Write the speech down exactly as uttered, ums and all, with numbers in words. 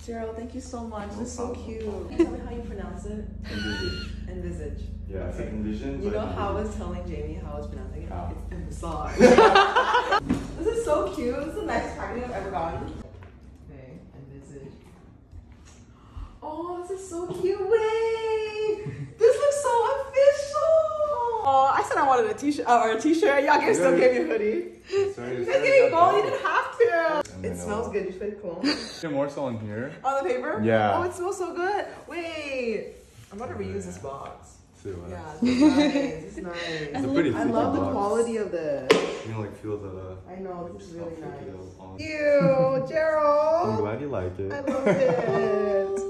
Gerald, thank you so much. No this is so problem. cute. Tell me how you pronounce it. Envisage. Envisage. Yeah, it's like envision. You but know how I envisage. was telling Jamie how I was pronouncing it? How? It's Envisage. This is so cute. This is the nicest packaging I've ever gotten. Okay, Envisage. Oh, this is so cute. Wait! This looks so official! Oh, I said I wanted a t-shirt uh, or a t-shirt. Y'all gave still gave me a hoodie. Sorry, You guys gave me both. You didn't have to. And It then, smells uh, good. You fit cool. Get more so in here. On the paper? Yeah. Oh, it smells so good. Wait. I'm about to reuse this box. See what? Yeah, this is nice. This is nice. It's a pretty I thick love the box. quality of this. You know, like feel the. I know, this is really how thick nice. it is on- Ew, Gerald. I'm glad you like it. I love it.